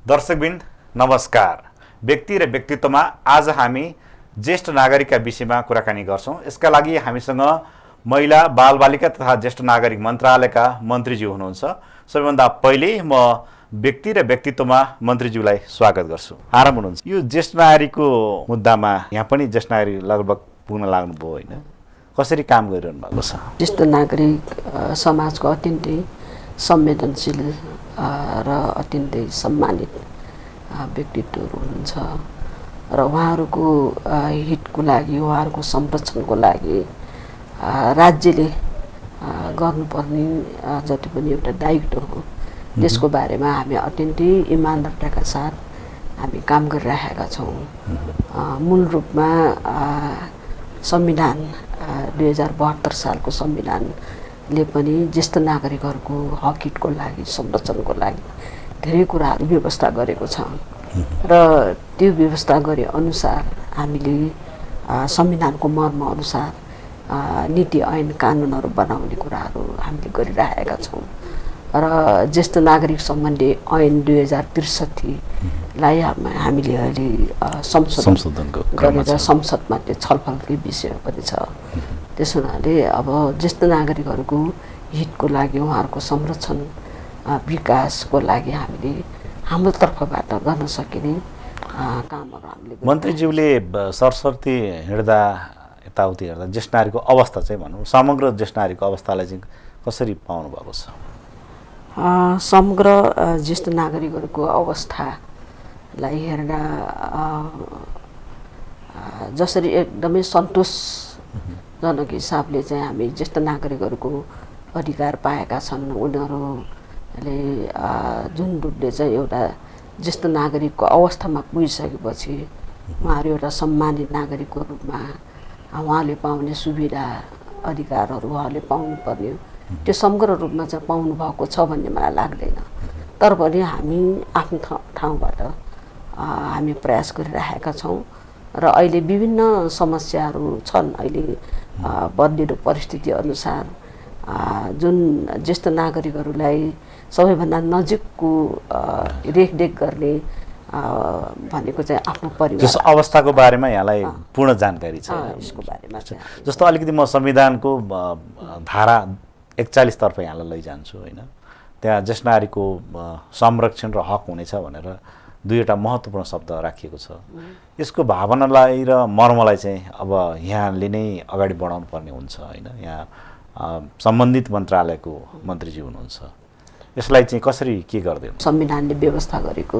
दर्शकवृन्द नमस्कार। व्यक्ति र व्यक्तित्वमा आज हामी ज्येष्ठ नागरिकका विषयमा कुराकानी गर्छौं। यसका लागि हामीसँग महिला बालबालिका तथा ज्येष्ठ नागरिक मन्त्रालयका मन्त्रीज्यू हुनुहुन्छ। सबैभन्दा पहिले म व्यक्ति र व्यक्तित्वमा मन्त्रीज्यूलाई स्वागत गर्छु। आराम हुनुहुन्छ? यो ज्येष्ठ नागरिकको मुद्दामा यहाँ पनि ज्येष्ठ नागरिक लगभग पुग्न लाग्नुभयो हैन? कसरी काम गरिरहनु भएको छ? ज्येष्ठ नागरिक समाजको अत्यन्तै संवेदनशील र अत्यन्तै सम्मानित व्यक्तित्वहरू हुनुहुन्छ र उहाँहरूको हितको लागि, उहाँहरूको संरक्षणको लागि राज्यले गर्नुपर्ने जति पनि एउटा दायित्व हो त्यसको बारेमा हामी अत्यन्तै इमानदारताका साथ हामी काम गरिरहेका छौँ। मूल रूपमा संविधान 2072 सालको संविधानले पनि ज्येष्ठ नागरिकहरूको हक हितको लागि, संरक्षणको लागि धेरै कुराहरू व्यवस्था गरेको छ र त्यो व्यवस्था गरे अनुसार हामीले संविधानको मर्म अनुसार नीति ऐन कानुनहरू बनाउने कुराहरू हामीले गरिरहेका छौँ र ज्येष्ठ नागरिक सम्बन्धी ऐन 2063 लाई हामीले अहिले संशोधन गरेर संसदमा त्यो छलफलकै विषय पनि छ। त्यसो हुनाले अब ज्येष्ठ नागरिकहरूको हितको लागि, उहाँहरूको संरक्षण विकासको लागि हामीले हाम्रो तर्फबाट गर्न सकिने कामहरू हामीले। मन्त्रीज्यूले सरसर्ती हिँड्दा यताउति हेर्दा ज्येष्ठ नागरिकको अवस्था चाहिँ भनौँ, समग्र ज्येष्ठ नागरिकको अवस्थालाई चाहिँ कसरी पाउनु भएको छ? समग्र ज्येष्ठ नागरिकहरूको अवस्थालाई हेर्दा जसरी एकदमै सन्तोषजनक हिसाबले चाहिँ हामी ज्येष्ठ नागरिकहरूको अधिकार पाएका छन्। उनीहरूले जुन रूपले चाहिँ एउटा ज्येष्ठ नागरिकको अवस्थामा पुगिसकेपछि उहाँहरू एउटा सम्मानित नागरिकको रूपमा उहाँले पाउने सुविधा अधिकारहरू उहाँले पाउनुपर्ने त्यो समग्र रूपमा चाहिँ पाउनु भएको छ भन्ने मलाई लाग्दैन। तर पनि हामी आफ्नो ठाउँबाट हामी प्रयास गरिरहेका छौँ र अहिले विभिन्न समस्याहरू छन्। अहिले बदलिदो परिस्थिति अनुसार जुन ज्येष्ठ नागरिकहरूलाई सबैभन्दा नजिकको रेखदेख गर्ने भनेको चाहिँ आफ्नो परिवार। जस्तो अवस्थाको बारेमा यहाँलाई पूर्ण जानकारी छ यसको बारेमा? जस्तो अलिकति म संविधानको धारा 41 तर्फ यहाँलाई लैजान्छु होइन? त्यहाँ ज्येष्ठ नागरिकको संरक्षण र हक हुनेछ भनेर दुईवटा महत्त्वपूर्ण शब्द राखिएको छ। यसको भावनालाई र मर्मलाई चाहिँ अब यहाँले नै अगाडि बढाउनु पर्ने हुन्छ होइन? यहाँ सम्बन्धित मन्त्रालयको मन्त्रीज्यू हुनुहुन्छ। यसलाई चाहिँ कसरी के गर्दै हुनुहुन्छ? संविधानले व्यवस्था गरेको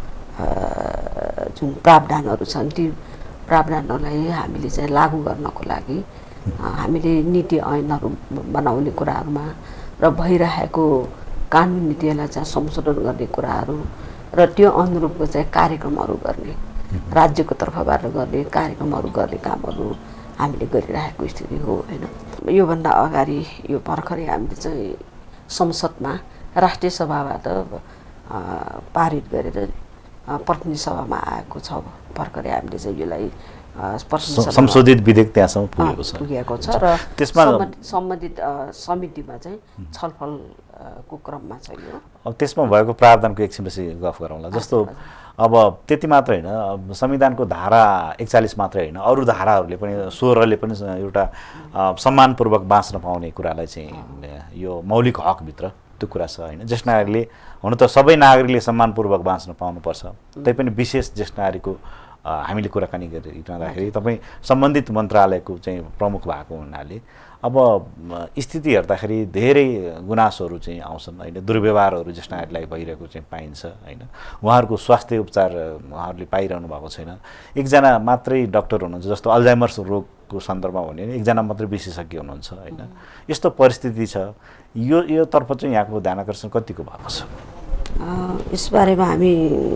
जुन प्रावधानहरू छन् ती प्रावधानहरूलाई हामीले चाहिँ लागू गर्नको लागि हामीले नीति ऐनहरू बनाउने कुराहरूमा र भइरहेको कानुन नीतिलाई चाहिँ संशोधन गर्ने कुराहरू र त्यो अनुरूपको चाहिँ कार्यक्रमहरू गर्ने, राज्यको तर्फबाट गर्ने कार्यक्रमहरू गर्ने कामहरू हामीले गरिरहेको स्थिति हो होइन? योभन्दा अगाडि यो भर्खरै हामीले चाहिँ संसदमा राष्ट्रिय सभाबाट पारित गरेर प्रतिनिधि सभामा आएको छ। भर्खरै हामीले चाहिँ यसलाई संशोधित विधेयक त्यहाँसम्म पुगेको छ र त्यसमा सम्बन्धित समितिमा चाहिँ छलफलको क्रममा छ यो। अब त्यसमा भएको प्रावधानको एकछिनपछि गफ गरौँला। जस्तो अब त्यति मात्र होइन, अब संविधानको धारा 41 मात्रै होइन, अरू धाराहरूले पनि 16ले पनि एउटा सम्मानपूर्वक बाँच्न पाउने कुरालाई चाहिँ यो मौलिक हकभित्र त्यो कुरा छ होइन? ज्येष्ठ नागरिकले हुन त सबै नागरिकले सम्मानपूर्वक बाँच्न पाउनुपर्छ, तैपनि विशेष ज्येष्ठ नागरिकको हामीले कुराकानी गरिरहँदाखेरि तपाईँ सम्बन्धित मन्त्रालयको चाहिँ प्रमुख भएको हुनाले अब स्थिति हेर्दाखेरि धेरै गुनासोहरू चाहिँ आउँछन् होइन? दुर्व्यवहारहरू ज्येष्ठ नागरिकलाई भइरहेको चाहिँ पाइन्छ होइन? उहाँहरूको स्वास्थ्य उपचार उहाँहरूले पाइरहनु भएको छैन। एकजना मात्रै डाक्टर हुनुहुन्छ, जस्तो अल्जाइमर्स रोगको सन्दर्भमा भन्यो भने एकजना मात्रै विशेषज्ञ हुनुहुन्छ होइन? यस्तो परिस्थिति छ। यो तर्फ चाहिँ यहाँको ध्यान आकर्षण कतिको भएको छ? यसबारेमा हामी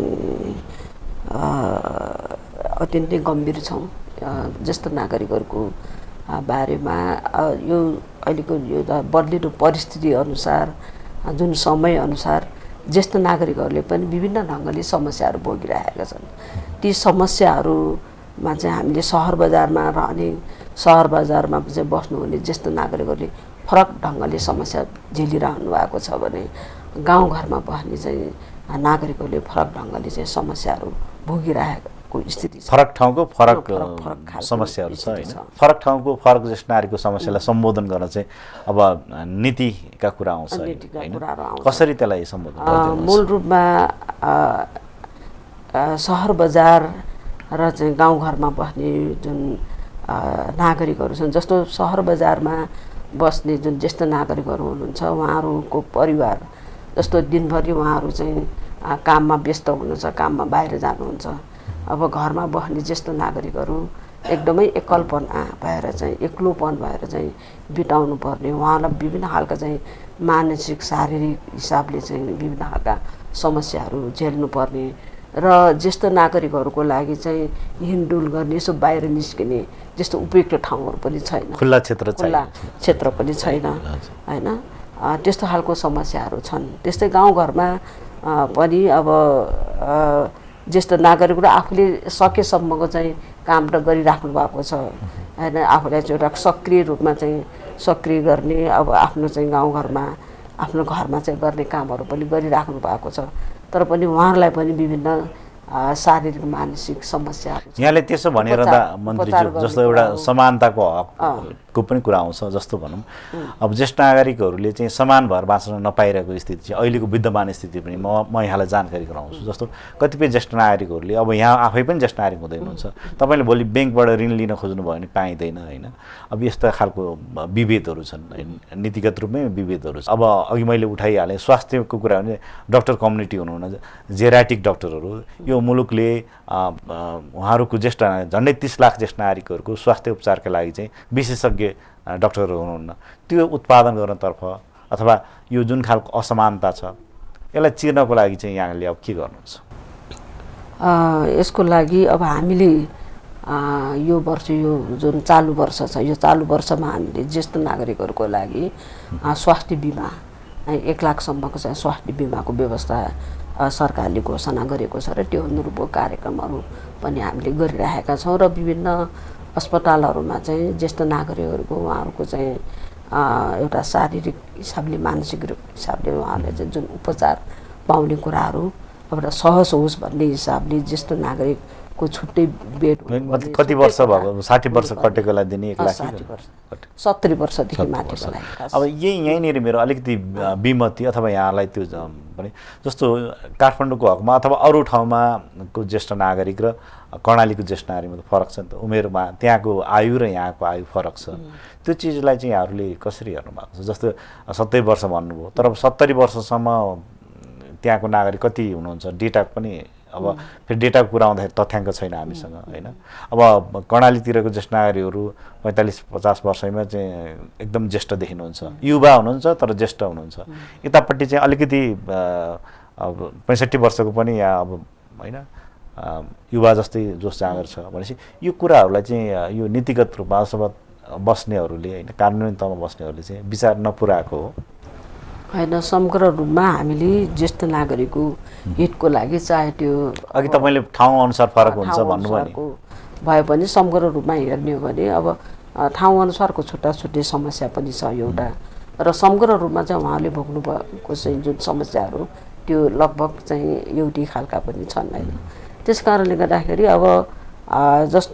अत्यन्तै गम्भीर छौँ। ज्येष्ठ नागरिकहरूको बारेमा यो अहिलेको यो बदलिदो परिस्थिति अनुसार, जुन समय अनुसार ज्येष्ठ नागरिकहरूले पनि विभिन्न ढङ्गले समस्याहरू भोगिरहेका छन्। ती समस्याहरूमा चाहिँ हामीले सहर बजारमा रहने, सहर बजारमा चाहिँ बस्नुहुने ज्येष्ठ नागरिकहरूले फरक ढङ्गले समस्या झेलिरहनु भएको छ भने गाउँघरमा बस्ने चाहिँ नागरिकहरूले फरक ढङ्गले चाहिँ समस्याहरू भोगिरहेको स्थिति छ। फरक ठाउँको फरक खालको समस्याहरू छ स्थिति होइन। फरक ठाउँको फरक ज्येष्ठ नागरिकको समस्यालाई सम्बोधन गर्न चाहिँ अब नीतिका कुरा आउँछ होइन। कसरी त्यसलाई सम्बोधन गर्दै मूल रूपमा सहर बजार र चाहिँ गाउँघरमा बस्ने जुन नागरिकहरू छन्, जस्तो सहर बजारमा बस्ने जुन ज्येष्ठ नागरिकहरू हुनुहुन्छ उहाँहरूको परिवार जस्तो दिनभरि उहाँहरू चाहिँ काममा व्यस्त हुनुहुन्छ, काममा बाहिर जानुहुन्छ। अब घरमा बस्ने ज्येष्ठ नागरिकहरू एकदमै एक्लपना भएर चाहिँ एक्लोपन भएर चाहिँ बिताउनु पर्ने, उहाँलाई विभिन्न खालका चाहिँ मानसिक शारीरिक हिसाबले चाहिँ विभिन्न खालका समस्याहरू झेल्नु पर्ने र ज्येष्ठ नागरिकहरूको लागि चाहिँ हिँडडुल गर्ने, यसो बाहिर निस्किने जस्तो उपयुक्त ठाउँहरू पनि छैन, खुल्ला क्षेत्र पनि छैन होइन। त्यस्तो खालको समस्याहरू छन्। त्यस्तै गाउँघरमा पनि अब ज्येष्ठ नागरिक र आफूले सकेसम्मको चाहिँ काम त गरिराख्नु भएको छ होइन। आफूलाई चाहिँ एउटा सक्रिय रूपमा चाहिँ सक्रिय गर्ने, अब आफ्नो चाहिँ गाउँघरमा आफ्नो घरमा चाहिँ गर्ने कामहरू पनि गरिराख्नु भएको छ। तर पनि उहाँहरूलाई पनि विभिन्न शारीरिक मानसिक समस्याहरू यहाँले त्यसो भनिरहँदा मन्त्रीज्यू जस्तो एउटा समानताको हकको पनि कुरा आउँछ। जस्तो भनौँ अब ज्येष्ठ नागरिकहरूले चाहिँ समान भएर बाँच्न नपाइरहेको स्थिति चाहिँ अहिलेको विद्यमान स्थिति पनि म यहाँलाई जानकारी गराउँछु। जस्तो कतिपय ज्येष्ठ नागरिकहरूले अब यहाँ आफै पनि ज्येष्ठ नागरिक हुँदै हुनुहुन्छ, तपाईँले भोलि ब्याङ्कबाट ऋण लिन खोज्नुभयो भने पाइँदैन होइन। अब यस्ता खालको विभेदहरू छन्, नीतिगत रूपमै विभेदहरू छन्। अब अघि मैले उठाइहालेँ स्वास्थ्यको कुरा भने डक्टर कम्युनिटी हुनुहुन्न, जेराटिक डक्टरहरू यो मुलुकले उहाँहरूको ज्येष्ठ झन्डै 30 लाख ज्येष्ठ नागरिकहरूको स्वास्थ्य उपचारका लागि चाहिँ विशेषज्ञ डक्टरहरू हुनुहुन्न। त्यो उत्पादन गर्नतर्फ अथवा यो जुन खालको असमानता छ यसलाई चिर्नको लागि चाहिँ यहाँले अब के गर्नुहुन्छ? यसको लागि अब हामीले यो वर्ष यो जुन चालु वर्ष छ यो चालु वर्षमा हामीले ज्येष्ठ नागरिकहरूको लागि स्वास्थ्य बिमा 1 लाखसम्मको चाहिँ स्वास्थ्य बिमाको व्यवस्था सरकारले घोषणा गरेको छ र त्यो अनुरूपको कार्यक्रमहरू पनि हामीले गरिरहेका छौँ र विभिन्न अस्पतालहरूमा चाहिँ ज्येष्ठ नागरिकहरूको उहाँहरूको चाहिँ एउटा शारीरिक हिसाबले मानसिक हिसाबले उहाँहरूले चाहिँ जुन उपचार पाउने कुराहरू एउटा सहज होस् भन्ने हिसाबले ज्येष्ठ नागरिकको छुट्टै बेड कति वर्ष भएको 60 वर्ष कटेकोलाई दिने 1 लाख 70 वर्षदेखि माथिकोलाई। अब यहीँनिर मेरो अलिकति विमति अथवा यहाँलाई त्यो भने जस्तो काठमाडौँको हकमा अथवा अरू ठाउँमा को ज्येष्ठ नागरिक र कर्णालीको ज्येष्ठ नागरिकमा त फरक छ नि त, उमेरमा त्यहाँको आयु र यहाँको आयु फरक छ। त्यो चिजलाई चाहिँ यहाँहरूले कसरी हेर्नु भएको छ? जस्तो 70 वर्ष भन्नुभयो, तर 70 वर्षसम्म त्यहाँको नागरिक कति हुनुहुन्छ डेटा पनि अब फेरि डेटाको कुरा आउँदाखेरि तथ्याङ्क छैन हामीसँग होइन। अब कर्णालीतिरको ज्येष्ठ नागरिकहरू 45-50 वर्षैमा चाहिँ एकदम ज्येष्ठ देखिनुहुन्छ, युवा हुनुहुन्छ तर ज्येष्ठ हुनुहुन्छ। यतापट्टि चाहिँ अलिकति अब 65 वर्षको पनि यहाँ अब होइन युवा जस्तै जोस जाँगर छ भनेपछि यो कुराहरूलाई चाहिँ यो नीतिगत रूपमा अथवा बस्नेहरूले होइन कानुनी तहमा बस्नेहरूले चाहिँ विचार नपुर्याएको हो होइन। समग्र रूपमा हामीले ज्येष्ठ नागरिकको हितको लागि चाहे त्यो अघि तपाईँले ठाउँ अनुसार फरक हुन्छ भन्नुभयो भए पनि समग्र रूपमा हेर्ने हो भने अब ठाउँ अनुसारको छुट्टा छुट्टै समस्या पनि छ एउटा र समग्र रूपमा चाहिँ उहाँले भोग्नु भएको चाहिँ जुन समस्याहरू त्यो लगभग चाहिँ एउटै खालका पनि छन् होइन। त्यस कारणले गर्दाखेरि अब जस्तो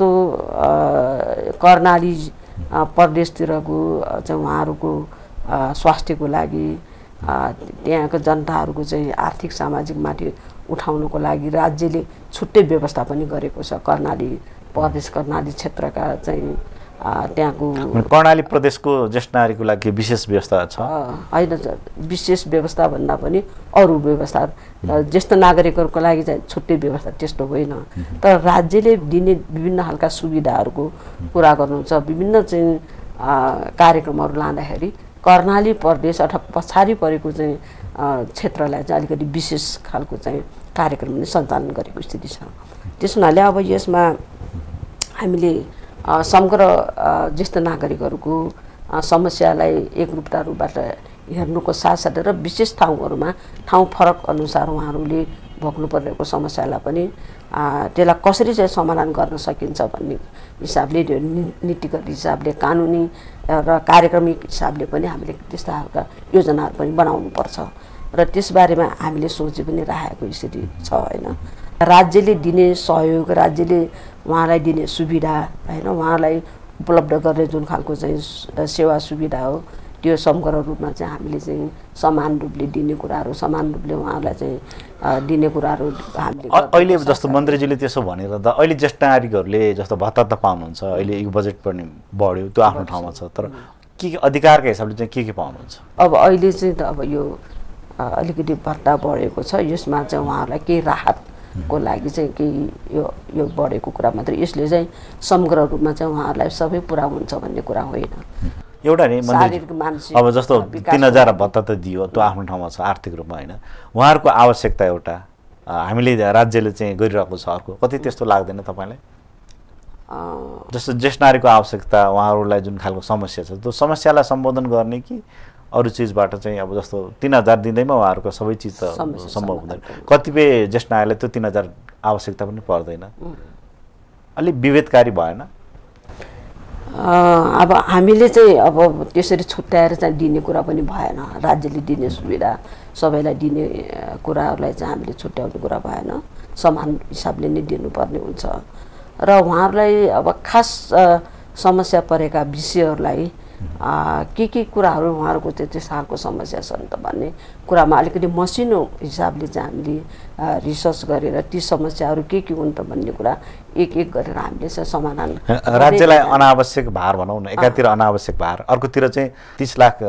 कर्णाली प्रदेशतिरको चाहिँ उहाँहरूको स्वास्थ्यको लागि त्यहाँको जनताहरूको चाहिँ आर्थिक सामाजिक माथि उठाउनको लागि राज्यले छुट्टै व्यवस्था पनि गरेको छ। कर्णाली प्रदेश कर्णाली क्षेत्रका चाहिँ त्यहाँको कर्णाली प्रदेशको ज्येष्ठ नागरिकको लागि विशेष व्यवस्था छ होइन। विशेष व्यवस्था भन्दा पनि अरू व्यवस्था ज्येष्ठ नागरिकहरूको लागि चाहिँ छुट्टै व्यवस्था त्यस्तो होइन, तर राज्यले दिने विभिन्न खालका सुविधाहरूको कुरा गर्नुहुन्छ। विभिन्न चाहिँ कार्यक्रमहरू लाँदाखेरि कर्णाली प्रदेश अथवा पछाडि परेको चाहिँ क्षेत्रलाई चाहिँ अलिकति विशेष खालको चाहिँ कार्यक्रम पनि सञ्चालन गरेको स्थिति छ। त्यस हुनाले अब यसमा हामीले समग्र ज्येष्ठ नागरिकहरूको समस्यालाई एकरूपता रूपबाट हेर्नुको साथसाथै र विशेष ठाउँहरूमा ठाउँ फरक अनुसार उहाँहरूले भोग्नु परेको समस्यालाई पनि त्यसलाई कसरी चाहिँ समाधान गर्न सकिन्छ भन्ने हिसाबले नीतिगत हिसाबले कानुनी र कार्यक्रमिक हिसाबले पनि हामीले त्यस्ता खालका योजनाहरू पनि बनाउनुपर्छ र त्यसबारेमा हामीले सोची पनि राखेको स्थिति छ होइन। राज्यले दिने सहयोग, राज्यले उहाँलाई दिने सुविधा होइन, उहाँलाई उपलब्ध गर्ने जुन खालको चाहिँ सेवा सुविधा हो त्यो समग्र रूपमा चाहिँ हामीले चाहिँ समान रूपले दिने कुराहरू, समान रूपले उहाँहरूलाई चाहिँ दिने कुराहरू हामीले अहिले जस्तो मन्त्रीजीले त्यसो भनेर त अहिले ज्येष्ठ नागरिकहरूले जस्तो भत्ता त पाउनुहुन्छ, अहिले यो बजेट पनि बढ्यो त्यो आफ्नो ठाउँमा छ, तर के अधिकारका हिसाबले चाहिँ के पाउनुहुन्छ? अब अहिले चाहिँ त अब यो अलिकति भत्ता बढेको छ, यसमा चाहिँ उहाँहरूलाई केही राहतको लागि चाहिँ केही यो बढेको कुरा मात्रै, यसले चाहिँ समग्र रूपमा चाहिँ उहाँहरूलाई सबै पुरा हुन्छ भन्ने कुरा होइन। एउटा नि शारीरिक मानसिक अब जस्तो 3000 भत्ता त दियो त्यो आफ्नो ठाउँमा छ आर्थिक रूपमा होइन, उहाँहरूको आवश्यकता एउटा हामीले राज्यले चाहिँ गरिरहेको छ अर्को, कति त्यस्तो लाग्दैन तपाईँलाई? जस्तो ज्येष्ठ नागरिकको आवश्यकता उहाँहरूलाई जुन खालको समस्या छ त्यो समस्यालाई सम्बोधन गर्ने कि अरू चिजबाट चाहिँ अब जस्तो 3000 दिँदैमा उहाँहरूको सबै चिज त सम्भव हुँदैन, कतिपय ज्येष्ठ नागरिकलाई त्यो 3000 आवश्यकता पनि पर्दैन, अलिक विभेदकारी भएन? अब हामीले चाहिँ अब त्यसरी छुट्याएर चाहिँ दिने कुरा पनि भएन, राज्यले दिने सुविधा सबैलाई दिने कुराहरूलाई चाहिँ हामीले छुट्याउने कुरा भएन, समान हिसाबले नै दिनुपर्ने हुन्छ। र उहाँहरूलाई अब खास समस्या परेका विषयहरूलाई के कुराहरू उहाँहरूको त्यस खालको समस्या छन् त भन्ने कुरामा अलिकति मसिनो हिसाबले चाहिँ हामीले रिसर्च गरेर ती समस्याहरू के हुन् त भन्ने कुरा एक गरेर हामीले चाहिँ समाधान राज्यलाई अनावश्यक भार भनौँ न, एकातिर अनावश्यक भार, अर्कोतिर चाहिँ 30 लाख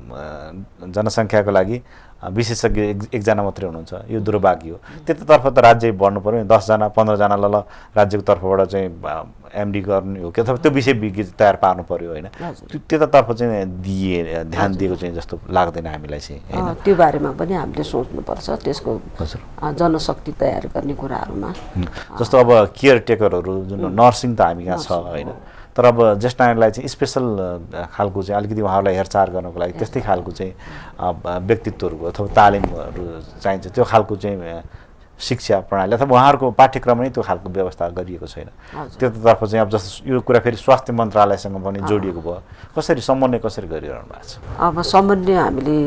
जनसङ्ख्याको लागि विशेषज्ञ एकजना मात्रै हुनुहुन्छ, यो दुर्भाग्य हो। त्यतातर्फ त राज्य बढ्नु पऱ्यो नि, 10 जना 15 जनालाई राज्यको तर्फबाट चाहिँ एमडी गर्ने हो कि, अथवा त्यो विषय विज्ञ तयार पार्नु पऱ्यो होइन, त्यतातर्फ चाहिँ ध्यान दिएको चाहिँ जस्तो लाग्दैन हामीलाई चाहिँ। त्यो बारेमा पनि हामीले सोच्नुपर्छ, त्यसको जनशक्ति तयार गर्ने कुराहरूमा। जस्तो अब केयर टेकरहरू जुन नर्सिङ त हामी कहाँ छ होइन, तर अब ज्येष्ठ नागरिकलाई चाहिँ स्पेसल खालको चाहिँ अलिकति उहाँहरूलाई हेरचाह गर्नको लागि त्यस्तै खालको चाहिँ व्यक्तित्वहरूको अथवा तालिमहरू चाहिन्छ, त्यो खालको चाहिँ शिक्षा प्रणाली अथवा उहाँहरूको पाठ्यक्रम नै त्यो खालको व्यवस्था गरिएको छैन। त्यतातर्फ चाहिँ अब जस्तो यो कुरा फेरि स्वास्थ्य मन्त्रालयसँग पनि जोडिएको भयो, कसरी समन्वय कसरी गरिरहनु भएको छ? अब समन्वय हामीले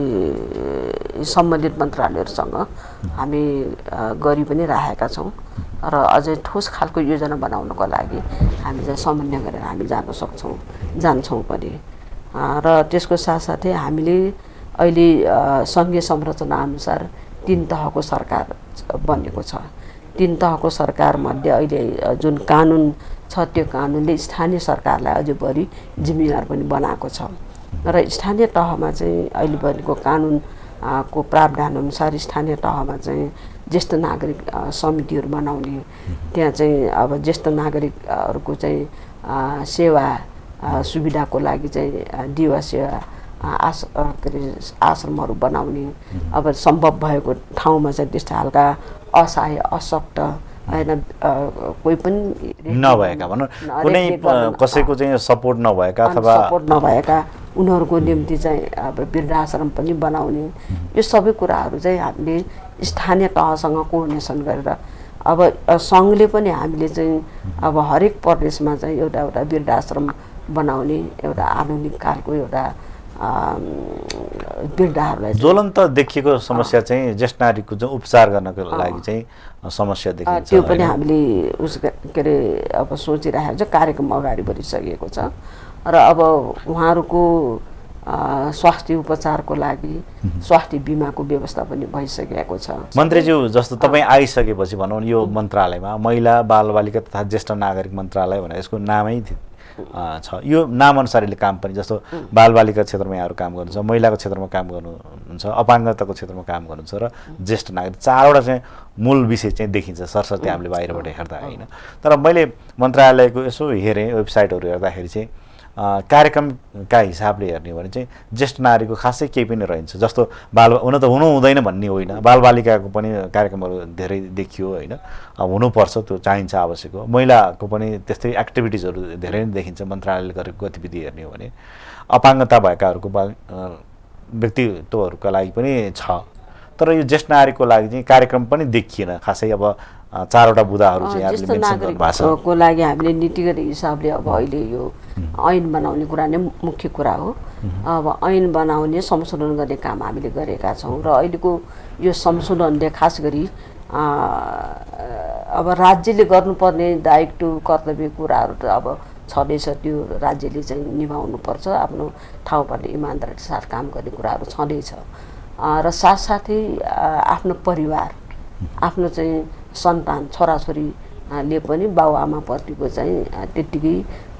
सम्बन्धित मन्त्रालयहरूसँग हामी गरि पनि राखेका छौँ र अझै ठोस खालको योजना बनाउनको लागि हामी चाहिँ समन्वय गरेर हामी जान्छौँ पनि। र त्यसको साथसाथै हामीले अहिले सङ्घीय संरचना अनुसार 3 तहको सरकार बनेको छ। 3 तहको सरकारमध्ये अहिले जुन कानुन छ त्यो कानुनले स्थानीय सरकारलाई अझै बढी जिम्मेवार पनि बनाएको छ र स्थानीय तहमा चाहिँ अहिले बनेको कानुनको प्रावधान अनुसार स्थानीय तहमा चाहिँ ज्येष्ठ नागरिक समितिहरू बनाउने, त्यहाँ चाहिँ अब ज्येष्ठ नागरिकहरूको चाहिँ सेवा सुविधाको लागि चाहिँ दिवा सेवा आश्रमहरू बनाउने, अब सम्भव भएको ठाउँमा चाहिँ त्यस्तो खालका असहाय अशक्त होइन कोही पनि नभएका भनौँ कुनै कसैको चाहिँ सपोर्ट नभएका अथवा सपोर्ट नभएका उनीहरूको निम्ति चाहिँ अब वृद्धाश्रम पनि बनाउने, यो सबै कुराहरू चाहिँ हामीले स्थानीय तहसँग कोअर्डिनेसन गरेर अब सङ्घले पनि हामीले चाहिँ अब हरेक प्रदेशमा चाहिँ एउटा वृद्धाश्रम बनाउने एउटा आधुनिक खालको एउटा वृद्धहरूलाई ज्वलन्त देखिएको समस्या चाहिँ ज्येष्ठ नागरिकको चाहिँ उपचार गर्नको लागि चाहिँ समस्या देखिन्छ, त्यो पनि हामीले के अरे अब सोचिरहेको छ, कार्यक्रम अगाडि बढिसकेको छ र अब उहाँहरूको स्वास्थ्य उपचारको लागि स्वास्थ्य बिमाको व्यवस्था पनि भइसकेको छ। मन्त्रीज्यू जस्तो तपाईँ आइसकेपछि भनौँ यो मन्त्रालयमा महिला बालबालिका तथा ज्येष्ठ नागरिक मन्त्रालय भनेर यसको नामै छ, यो नामअनुसारले काम पनि जस्तो बालबालिका क्षेत्रमा यहाँहरू काम गर्नुहुन्छ, महिलाको क्षेत्रमा काम गर्नुहुन्छ, अपाङ्गताको क्षेत्रमा काम गर्नुहुन्छ र ज्येष्ठ नागरिक, 4वटा चाहिँ मूल विषय चाहिँ देखिन्छ सरसर्ती हामीले बाहिरबाट हेर्दा होइन। तर मैले मन्त्रालयको यसो हेरेँ वेबसाइटहरू हेर्दाखेरि चाहिँ कार्यक्रमका हिसाबले हेर्ने भने चाहिँ ज्येष्ठ नागरिकको खासै केही पनि रहन्छ, जस्तो हुन त हुनु हुँदैन भन्ने होइन, बालबालिकाको पनि कार्यक्रमहरू धेरै देखियो होइन, हुनुपर्छ त्यो चाहिन्छ आवश्यक हो, महिलाको पनि त्यस्तै एक्टिभिटिजहरू धेरै नै देखिन्छ मन्त्रालयले गरेको गतिविधि हेर्ने हो भने, अपाङ्गता भएकाहरूको व्यक्तित्वहरूका लागि पनि छ, तर यो ज्येष्ठ नागरिकको लागि चाहिँ कार्यक्रम पनि देखिएन खासै। अब चारवटा बुदाहरू चाहिँ यहाँले ज्येष्ठ मेन्सन गर्नुभएको छ। नागरिकको लागि हामीले नीतिगत हिसाबले अब अहिले यो ऐन बनाउने कुरा नै मुख्य कुरा हो। अब ऐन बनाउने संशोधन गर्ने काम हामीले गरेका छौँ र अहिलेको यो संशोधनले खास गरी अब राज्यले गर्नुपर्ने दायित्व कर्तव्य कुराहरू त अब छँदैछ, त्यो राज्यले चाहिँ निभाउनुपर्छ, आफ्नो ठाउँबाट इमान्दारीका साथ काम गर्ने कुराहरू छँदैछ र साथसाथै आफ्नो परिवार, आफ्नो चाहिँ सन्तान छोराछोरीले पनि बाबुआमाप्रतिको चाहिँ त्यत्तिकै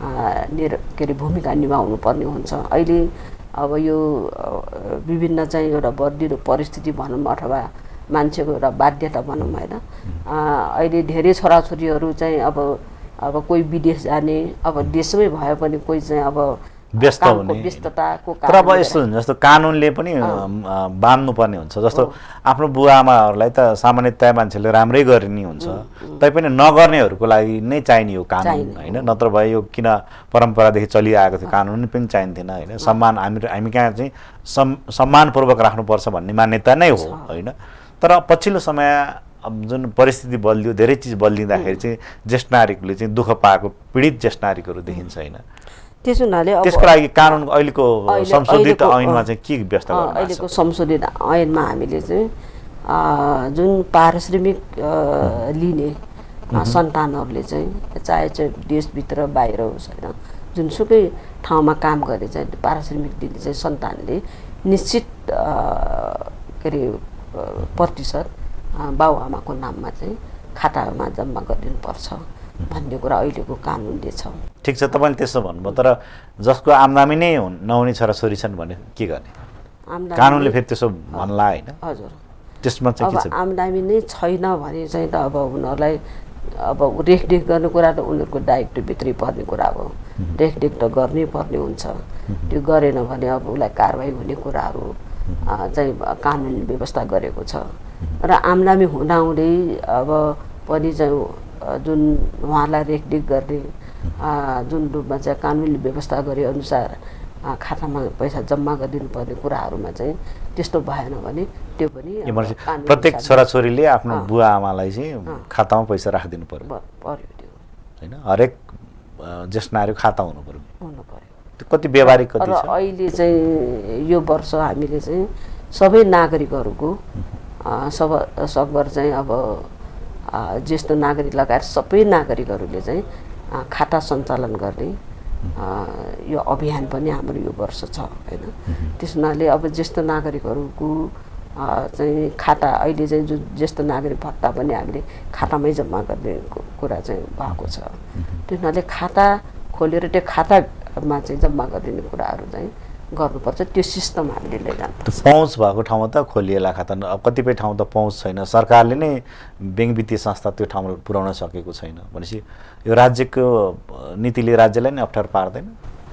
के अरे भूमिका निभाउनु पर्ने हुन्छ। अहिले अब यो विभिन्न चाहिँ एउटा बद्लिदो परिस्थिति भनौँ अथवा मान्छेको एउटा बाध्यता भनौँ होइन, अहिले धेरै छोराछोरीहरू चाहिँ अब कोही विदेश जाने, अब देशमै भए पनि कोही चाहिँ अब व्यस्त हुने व्यस्तताको तर अब यस्तो हुन्छ जस्तो कानुनले पनि बाँध्नु पर्ने हुन्छ। जस्तो आफ्नो बुवा आमाहरूलाई त सामान्यतया मान्छेले राम्रै गर्ने हुन्छ, तैपनि नगर्नेहरूको लागि नै चाहिने हो कानुन होइन। नत्र भए यो किन परम्परादेखि चलिआएको थियो, कानुन पनि चाहिन्थेन होइन। सम्मान हामी कहाँ चाहिँ सम्मानपूर्वक राख्नुपर्छ भन्ने मान्यता नै हो होइन। तर पछिल्लो समय अब जुन परिस्थिति बदलियो, धेरै चिज बदलिँदाखेरि चाहिँ ज्येष्ठ नागरिकले चाहिँ दुःख पाएको पीडित ज्येष्ठ नागरिकहरू देखिन्छ होइन। त्यसो हुनाले त्यसको लागि कानुन अहिलेको संशोधित ऐनमा चाहिँ के व्यवस्था गर्नु? अहिलेको संशोधित ऐनमा हामीले चाहिँ जुन पारिश्रमिक लिने सन्तानहरूले चाहिँ चाहे चाहिँ देशभित्र बाहिर होस् होइन, जुनसुकै ठाउँमा काम गरे चाहिँ पारिश्रमिक दिने चाहिँ सन्तानले निश्चित के अरे प्रतिशत बाबुआमाको नाममा चाहिँ खातामा जम्मा गरिदिनुपर्छ भन्ने कुरा अहिलेको कानुनले छ। ठिक छ, तपाईँले त्यसो भन्नुभयो, तर जसको आम्दानी नै नहुने छोराछोरी छन् भने के गर्ने? कानुनले फेरि त्यसो भन्ला होइन? हजुर, त्यसमा चाहिँ के छ? आम्दानी नै छैन भने चाहिँ त अब उनीहरूलाई अब रेखदेख गर्ने कुरा त उनीहरूको दायित्वभित्रै पर्ने कुरा हो। रेखदेख त गर्नै पर्ने हुन्छ, त्यो गरेन भने अब उसलाई कारवाही हुने कुराहरू चाहिँ कानुनले व्यवस्था गरेको छ। र आम्दानी हुँदाहुँदै अब पनि चाहिँ जुन उहाँलाई रेखदेख गर्ने जुन रूपमा चाहिँ कानुनले व्यवस्था गरे अनुसार खातामा पैसा जम्मा गरिदिनु पर्ने कुराहरूमा चाहिँ त्यस्तो भएन भने त्यो पनि प्रत्येक छोराछोरीले आफ्नो बुवा आमालाई चाहिँ खातामा पैसा राखिदिनु पर्यो त्यो होइन। हरेक ज्येष्ठ नागरिक खाता हुनु पर्यो। त्यो कति व्यावहारिक कति छ? अहिले चाहिँ यो वर्ष हामीले चाहिँ सबै नागरिकहरूको सकभर चाहिँ अब ज्येष्ठ नागरिक लगायत सबै नागरिकहरूले चाहिँ खाता सञ्चालन गर्ने यो अभियान पनि हाम्रो यो वर्ष छ होइन। त्यस हुनाले अब ज्येष्ठ नागरिकहरूको चाहिँ खाता अहिले चाहिँ जो ज्येष्ठ नागरिक भत्ता पनि हामीले खातामै जम्मा गर्ने कुरा चाहिँ भएको छ। त्यस हुनाले खाता खोलेर त्यो खातामा चाहिँ जम्मा गरिदिने कुराहरू चाहिँ गर्नुपर्छ। त्यो सिस्टम हामीले ल्याइरहनु। पहुँच भएको ठाउँमा त खोलिएला खाता, अब कतिपय ठाउँ त पहुँच छैन, सरकारले नै ब्याङ्क वित्तीय संस्था त्यो ठाउँमा पुर्याउन सकेको छैन भनेपछि यो राज्यको नीतिले राज्यलाई नै अप्ठ्यारो पार्दैन?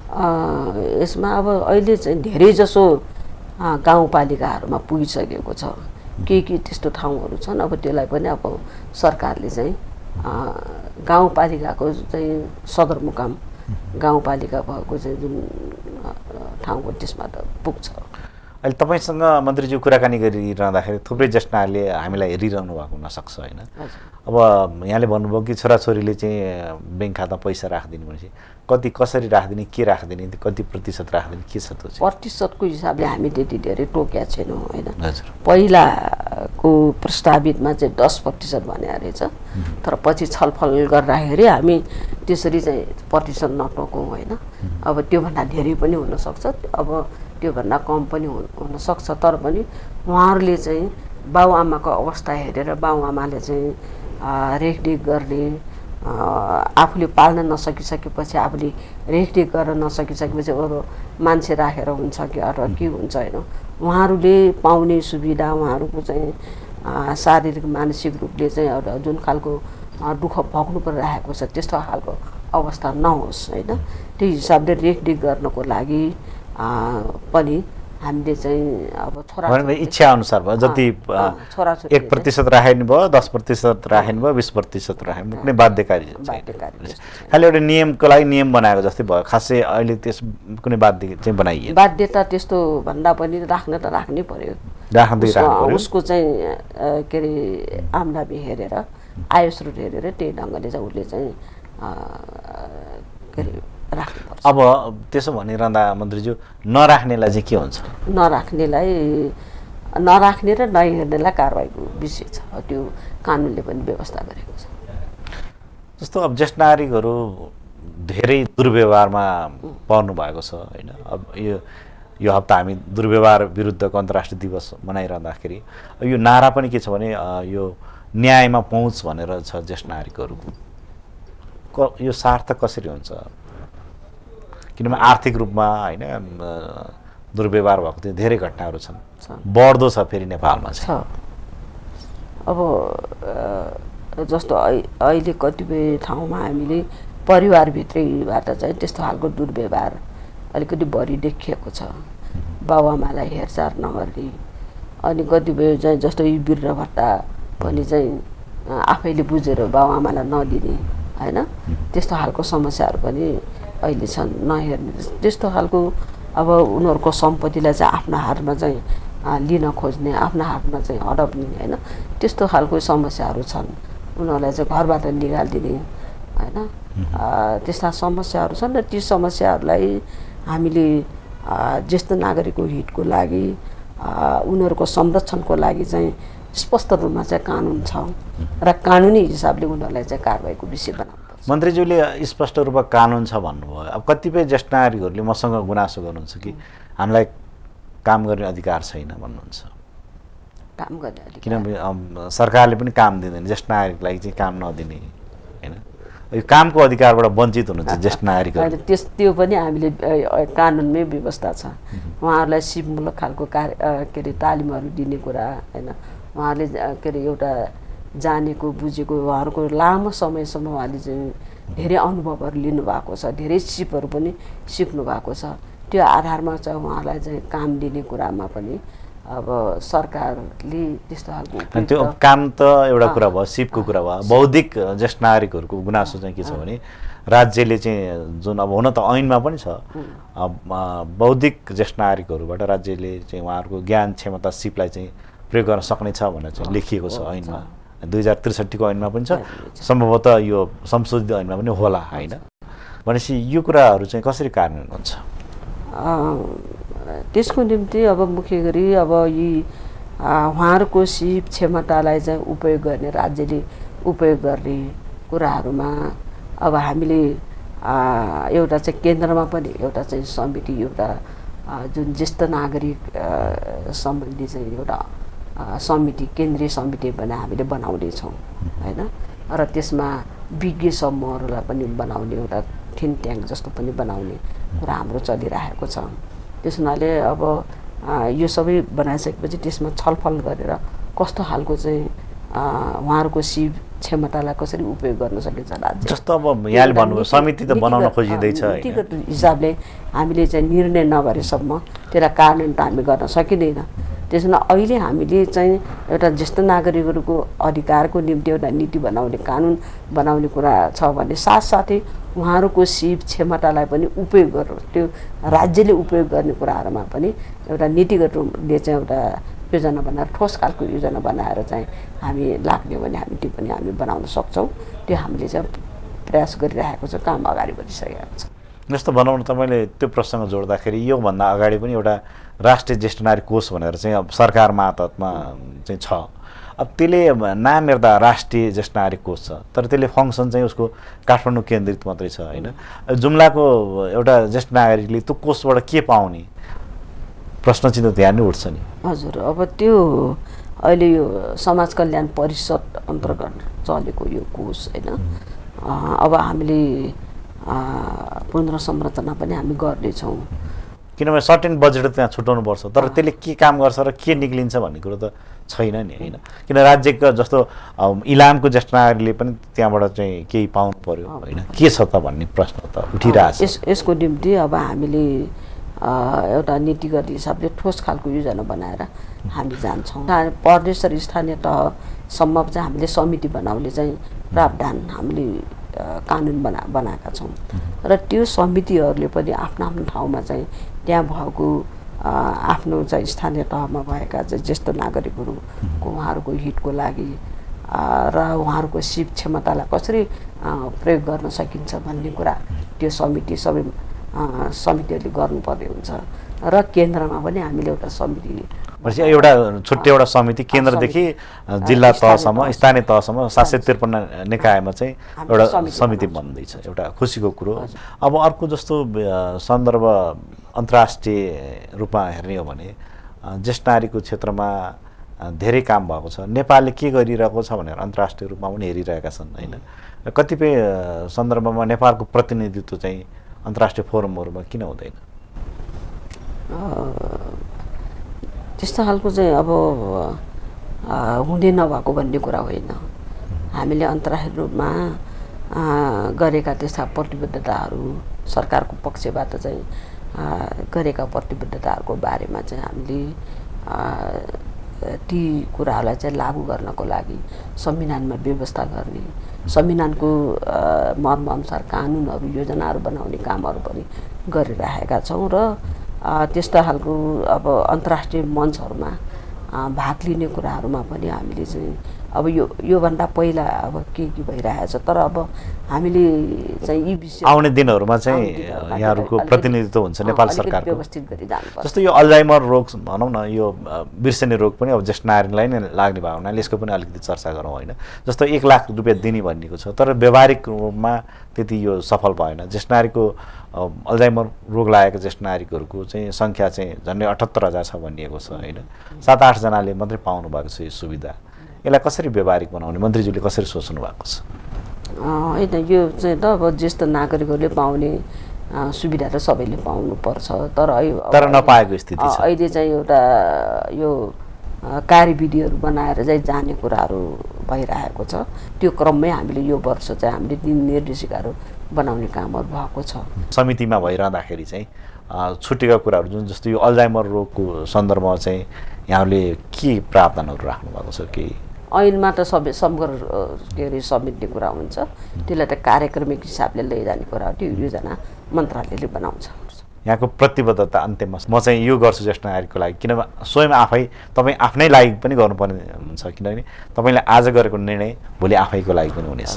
यसमा अब अहिले चाहिँ धेरै जसो गाउँपालिकाहरूमा पुगिसकेको छ, के त्यस्तो ठाउँहरू छन्। अब त्यसलाई पनि अब सरकारले चाहिँ गाउँपालिकाको चाहिँ सदरमुकाम गाउँपालिका भएको चाहिँ जुन ठाउँको त्यसमा त पुग्छ। अहिले तपाईँसँग मन्त्रीज्यू कुराकानी गरिरहँदाखेरि थुप्रै ज्येष्ठहरूले हामीलाई हेरिरहनु भएको हुनसक्छ होइन। अब यहाँले भन्नुभयो कि छोराछोरीले चाहिँ ब्याङ्क खातामा पैसा राखिदिने भनेपछि कति कसरी राखिदिने, के राखिदिने, कति प्रतिशत राखिदिने, के छ त्यो? प्रतिशतको हिसाबले हामी त्यति धेरै टोकेका छैनौँ होइन। पहिलाको प्रस्तावितमा चाहिँ 10% भने रहेछ, तर पछि छलफल गर्दाखेरि हामी त्यसरी चाहिँ प्रतिशत नटोकौँ होइन। अब त्योभन्दा धेरै पनि हुनसक्छ, अब त्योभन्दा कम पनि हुनसक्छ। तर पनि उहाँहरूले चाहिँ बाबुआमाको अवस्था हेरेर बाबुआमाले चाहिँ रेखदेख गर्ने, आफूले पाल्न नसकिसकेपछि आफूले रेखदेख गर्न नसकिसकेपछि अरू मान्छे राखेर हुन्छ कि अथवा के हुन्छ होइन, उहाँहरूले पाउने सुविधा, उहाँहरूको चाहिँ शारीरिक मानसिक रूपले चाहिँ एउटा जुन खालको दुःख भोग्नु परिरहेको छ त्यस्तो खालको अवस्था नहोस् होइन। त्यो हिसाबले रेखदेख गर्नको लागि पनि हामीले चाहिँ अब इच्छा अनुसार भयो जति 1% राख्नु भयो 10% राख्नु भयो 20% राख्नु कुनै बाध्यकारी खालि एउटा नियमको लागि नियम बनाएको जस्तै भयो खासै अहिले त्यस कुनै बाध्य चाहिँ बनाइए बाध्यता त्यस्तो भन्दा पनि राख्न त राख्नै पर्यो उसको चाहिँ के अरे आमदामी हेरेर आय स्रोत हेरेर त्यही ढङ्गले चाहिँ उसले चाहिँ के अरे राख्नुपर्छ। अब त्यसो भनिरहँदा मन्त्रीज्यू नराख्नेलाई चाहिँ के हुन्छ नराख्ने र नहेर्नेलाई कारबाहीको विषय छ त्यो कानुनले पनि व्यवस्था गरेको छ। जस्तो अब ज्येष्ठ नागरिकहरू धेरै दुर्व्यवहारमा पर्नु भएको छ होइन। अब यो हप्ता हामी दुर्व्यवहार विरुद्धको अन्तर्राष्ट्रिय दिवस मनाइरहँदाखेरि यो नारा पनि के छ भने यो न्यायमा पहुँच भनेर छ ज्येष्ठ नागरिकहरूको यो सार्थक कसरी हुन्छ किनभने आर्थिक रूपमा होइन दुर्व्यवहार भएको थियो धेरै घटनाहरू छन् बढ्दो छ फेरि नेपालमा छ। अब जस्तो अहिले कतिपय ठाउँमा हामीले परिवारभित्रैबाट चाहिँ त्यस्तो खालको दुर्व्यवहार अलिकति बढी देखिएको छ बाबुआमालाई हेरचाह नगर्ने अनि कतिपय चाहिँ जस्तो यी वीर भट्टा पनि चाहिँ आफैले बुझेर बाबुआमालाई नदिने होइन त्यस्तो खालको समस्याहरू पनि अहिले छन् नहेर्ने त्यस्तो खालको अब उनीहरूको सम्पत्तिलाई चाहिँ आफ्नो हातमा चाहिँ लिन खोज्ने आफ्नो हातमा चाहिँ हडप्ने होइन त्यस्तो खालको समस्याहरू छन् उनीहरूलाई चाहिँ घरबाट निकालिदिने होइन त्यस्ता समस्याहरू छन् र ती समस्याहरूलाई हामीले ज्येष्ठ नागरिकको हितको लागि उनीहरूको संरक्षणको लागि चाहिँ स्पष्ट रूपमा चाहिँ कानुन छ र कानुनी हिसाबले उनीहरूलाई चाहिँ कारबाहीको विषय बनाउनु। मन्त्रीज्यूले स्पष्ट रूपमा कानुन छ भन्नुभयो। अब कतिपय ज्येष्ठ नागरिकहरूले मसँग गुनासो गर्नुहुन्छ कि हामीलाई काम गर्ने अधिकार छैन भन्नुहुन्छ। काम गर्ने अधिकार किनभने सरकारले पनि काम दिँदैन ज्येष्ठ नागरिकलाई चाहिँ काम नदिने होइन यो कामको अधिकारबाट वञ्चित हुनुहुन्छ ज्येष्ठ नागरिकहरू। त्यो पनि हामीले कानुनमै व्यवस्था छ उहाँहरूलाई सिपमूलक खालको के अरे तालिमहरू दिने कुरा होइन उहाँहरूले के अरे एउटा जानेको बुझेको उहाँहरूको लामो समयसम्म उहाँले चाहिँ धेरै अनुभवहरू लिनुभएको छ धेरै सिपहरू पनि सिक्नु भएको छ त्यो आधारमा चाहिँ उहाँलाई चाहिँ काम दिने कुरामा पनि अब सरकारले त्यस्तो खालको त्यो काम त एउटा कुरा भयो सिपको कुरा भयो। बौद्धिक ज्येष्ठ नागरिकहरूको गुनासो चाहिँ के छ भने राज्यले चाहिँ जुन अब हुन त ऐनमा पनि छ बौद्धिक ज्येष्ठ नागरिकहरूबाट राज्यले चाहिँ उहाँहरूको ज्ञान क्षमता सिपलाई चाहिँ प्रयोग गर्न सक्ने छ भनेर चाहिँ लेखिएको छ ऐनमा 2063 को ऐनमा पनि छ सम्भवतः यो संशोधित ऐनमा पनि होला होइन भनेपछि यो कुराहरू चाहिँ कसरी कार्यान्वयन हुन्छ त्यसको निम्ति अब मुख्य गरी अब यी उहाँहरूको सिप क्षमतालाई चाहिँ उपयोग गर्ने राज्यले उपयोग गर्ने कुराहरूमा अब हामीले एउटा चाहिँ केन्द्रमा पनि एउटा चाहिँ समिति एउटा जुन ज्येष्ठ नागरिक सम्बन्धी चाहिँ एउटा समिति केन्द्रीय समिति पनि हामीले बनाउँदैछौँ होइन र त्यसमा विज्ञ समूहहरूलाई पनि बनाउने एउटा थिङ्क ट्याङ्क जस्तो पनि बनाउने कुरा हाम्रो चलिरहेको छ। त्यस हुनाले अब यो सबै बनाइसकेपछि त्यसमा छलफल गरेर कस्तो खालको चाहिँ उहाँहरूको सिप क्षमतालाई कसरी उपयोग गर्न सकिन्छ राज्य जस्तो अब यहाँले भन्नुभयो समिति त बनाउन खोजिँदैछ नीतिगत हिसाबले हामीले चाहिँ निर्णय नगरेसम्म त्यसलाई कार्यान्वयन त हामी गर्न सकिँदैन। त्यसमा अहिले हामीले चाहिँ एउटा ज्येष्ठ नागरिकहरूको अधिकारको निम्ति एउटा नीति बनाउने कानुन बनाउने कुरा छ भने साथसाथै उहाँहरूको सिप क्षमतालाई पनि उपयोग गर्नु त्यो राज्यले उपयोग गर्ने कुराहरूमा पनि एउटा नीतिगत रूपले चाहिँ एउटा योजना बनाएर ठोस खालको योजना बनाएर चाहिँ हामी लाग्ने भने हामी त्यो पनि हामी बनाउन सक्छौँ। त्यो हामीले चाहिँ प्रयास गरिरहेको छ काम अगाडि बढिसकेको छ। जस्तो बनाउनु तपाईँले त्यो प्रसङ्ग जोड्दाखेरि योभन्दा अगाडि पनि एउटा राष्ट्रिय ज्येष्ठ नागरिक कोष भनेर चाहिँ अब सरकार मातहतमा चाहिँ छ। अब त्यसले नाम हेर्दा राष्ट्रिय ज्येष्ठ नागरिक कोष छ तर त्यसले फङ्सन चाहिँ उसको काठमाडौँ केन्द्रित मात्रै छ होइन। जुम्लाको एउटा ज्येष्ठ नागरिकले त्यो कोषबाट के पाउने प्रश्न चाहिँ ध्यान नै उठ्छ नि। हजुर अब त्यो अहिले यो समाज कल्याण परिषद अन्तर्गत चलेको यो कोष होइन अब हामीले पुनर्संरचना पनि हामी गर्दैछौँ किनभने सर्टेन बजेट त्यहाँ छुट्याउनु पर्छ तर त्यसले के काम गर्छ र के निक्लिन्छ भन्ने कुरो त छैन नि होइन। किन राज्यको जस्तो इलामको ज्येष्ठ नागरिकले पनि त्यहाँबाट चाहिँ केही पाउनु पर्यो होइन के छ त भन्ने प्रश्न त उठिरहेको छ। यसको निम्ति अब हामीले एउटा नीतिगत हिसाबले ठोस खालको योजना बनाएर हामी जान्छौँ। प्रदेश र स्थानीय तहसम्म चाहिँ हामीले समिति बनाउने चाहिँ प्रावधान हामीले कानुन बनाएका छौँ र त्यो समितिहरूले पनि आफ्नो आफ्नो ठाउँमा चाहिँ त्यहाँ भएको आफ्नो चाहिँ स्थानीय तहमा भएका चाहिँ ज्येष्ठ नागरिकहरूको उहाँहरूको हितको लागि र उहाँहरूको सिप क्षमतालाई कसरी प्रयोग गर्न सकिन्छ भन्ने कुरा त्यो सबै समितिहरूले गर्नुपर्ने हुन्छ र केन्द्रमा पनि हामीले एउटा समिति एउटा छुट्टै एउटा समिति केन्द्रदेखि जिल्ला तहसम्म स्थानीय तहसम्म 753 निकायमा चाहिँ एउटा समिति बन्दैछ, एउटा खुसीको कुरो। अब अर्को जस्तो सन्दर्भ अन्तर्राष्ट्रिय रूपमा हेर्ने हो भने ज्येष्ठ नागरिकको क्षेत्रमा धेरै काम भएको छ। नेपालले के गरिरहेको छ भनेर अन्तर्राष्ट्रिय रूपमा पनि हेरिरहेका छन् होइन। कतिपय सन्दर्भमा नेपालको प्रतिनिधित्व चाहिँ अन्तर्राष्ट्रिय फोरमहरूमा किन हुँदैन? त्यस्तो खालको चाहिँ अब हुँदै नभएको भन्ने कुरा होइन। हामीले अन्तर्राष्ट्रिय रूपमा गरेका त्यस्ता प्रतिबद्धताहरू सरकारको पक्षबाट चाहिँ गरेका प्रतिबद्धताहरूको बारेमा चाहिँ हामीले ती कुराहरूलाई चाहिँ लागू गर्नको लागि संविधानमा व्यवस्था गर्ने, संविधानको मर्मअनुसार कानुनहरू योजनाहरू बनाउने कामहरू पनि गरिरहेका छौँ र त्यस्ता खालको अब अन्तर्राष्ट्रिय मञ्चहरूमा भाग लिने कुराहरूमा पनि हामीले चाहिँ अब योभन्दा पहिला अब के भइरहेछ, तर अब हामीले चाहिँ यी विषय आउने दिनहरूमा चाहिँ यहाँहरूको प्रतिनिधित्व हुन्छ नेपाल सरकारको व्यवस्थित गरी जानुपर्छ। जस्तो यो अल्जाइमर रोग भनौँ न, यो बिर्सने रोग पनि अब ज्येष्ठ नागरिकलाई नै लाग्ने भएको हुनाले यसको पनि अलिकति चर्चा गरौँ होइन। जस्तो 1 लाख रुपियाँ दिने भनिएको छ, तर व्यावहारिक रूपमा त्यति यो सफल भएन। ज्येष्ठ नागरिकको अल्जाइमर रोग लागेको ज्येष्ठ नागरिकहरूको चाहिँ सङ्ख्या चाहिँ झन्डै 78,000 छ भनिएको छ होइन। 7-8 जनाले मात्रै पाउनु भएको छ यो सुविधा। यसलाई कसरी व्यावहारिक बनाउने मन्त्रीज्यूले कसरी सोच्नु भएको छ? होइन, यो चाहिँ त अब ज्येष्ठ नागरिकहरूले पाउने सुविधा त सबैले पाउनुपर्छ, तर नपाएको स्थिति छ। अहिले चाहिँ एउटा यो कार्यविधिहरू बनाएर चाहिँ जाने कुराहरू भइरहेको छ। त्यो क्रममै हामीले यो वर्ष चाहिँ हामीले निर्देशिकाहरू बनाउने कामहरू भएको छ। समितिमा भइरहँदाखेरि चाहिँ छुटेका कुराहरू जुन जस्तो यो अल्जाइमर रोगको सन्दर्भमा चाहिँ यहाँले के प्रावधानहरू राख्नु भएको छ? कि ऐनमा त सबै समग्र के अरे समेट्ने कुरा हुन्छ, त्यसलाई त कार्यक्रमिक हिसाबले लैजाने कुरा हो, त्यो योजना मन्त्रालयले बनाउँछ। यहाँको प्रतिबद्धता अन्त्यमा म चाहिँ यो गर्छु ज्येष्ठ नागरिकको लागि, किनभने स्वयं तपाईँ आफ्नै लागि पनि गर्नुपर्ने हुन्छ, किनभने तपाईँले आज गरेको निर्णय भोलि आफैको लागि पनि हुनेछ।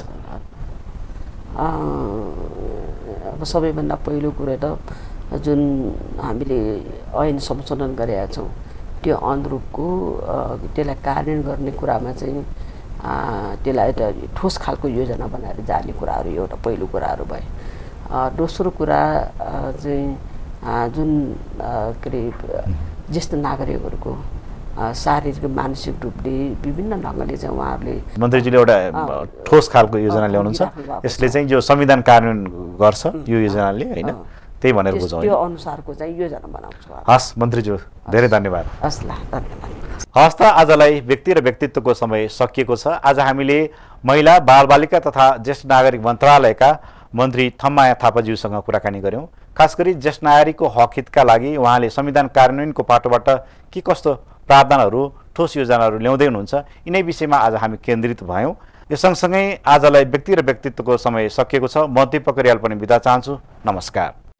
अब सबैभन्दा पहिलो कुरो त जुन हामीले ऐन संशोधन गरेका छौँ त्यो अनुरूपको त्यसलाई कार्यान्वयन गर्ने कुरामा चाहिँ त्यसलाई एउटा ठोस खालको योजना बनाएर जाने कुराहरू एउटा पहिलो कुराहरू भए। दोस्रो कुरा चाहिँ जुन के अरे ज्येष्ठ नागरिकहरूको शारीरिक मानसिक रूपले विभिन्न ढङ्गले चाहिँ उहाँहरूले मन्त्रीजीले एउटा ठोस खालको योजना ल्याउनुहुन्छ, यसले चाहिँ जो संविधान कार्यान्वयन गर्छ यो योजनाले होइन, त्यही भनेर बुझौँ। त्यो अनुसारको चाहिँ योजना बनाउँछु। हस् मन्त्रीज्यू, धेरै धन्यवाद। हस् ल, धन्यवाद। हस् त आजलाई व्यक्ति र व्यक्तित्वको समय सकिएको छ। आज हामीले महिला बालबालिका तथा ज्येष्ठ नागरिक मन्त्रालयका मन्त्री थम्माया थापाज्यूसँग कुराकानी गऱ्यौँ। खास गरी ज्येष्ठ नागरिकको हक हितका लागि उहाँले संविधान कार्यान्वयनको पाटोबाट के कस्तो प्रावधानहरू ठोस योजनाहरू ल्याउँदै हुनुहुन्छ, यिनै विषयमा आज हामी केन्द्रित भयौँ। यो सँगसँगै आजलाई व्यक्ति र व्यक्तित्वको समय सकिएको छ। म दीपक रियाल पनि बिदा चाहन्छु। नमस्कार।